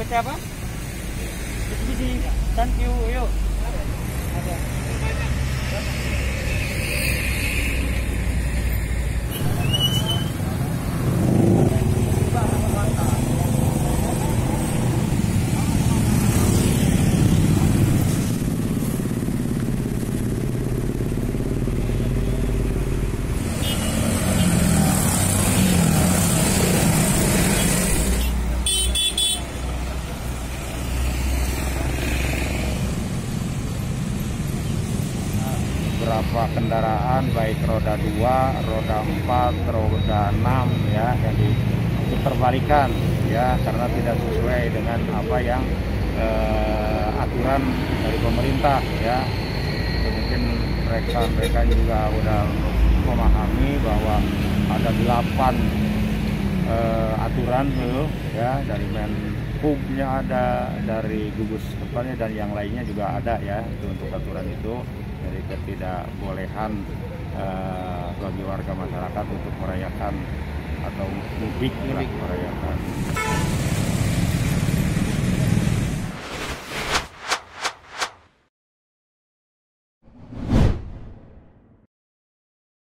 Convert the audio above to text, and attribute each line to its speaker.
Speaker 1: PT apa? Mitsubishi. Thank you. Yuk.
Speaker 2: Beberapa kendaraan baik roda 2, roda 4, roda 6 ya yang diterbalikan ya karena tidak sesuai dengan apa yang aturan dari pemerintah ya. Mungkin mereka juga udah memahami bahwa ada 8 aturan ya dari Menhub-nya ada, dari gugus depannya dan yang lainnya juga ada ya itu untuk aturan itu. Dari ketidakbolehan bagi warga masyarakat untuk merayakan atau mudik merayakan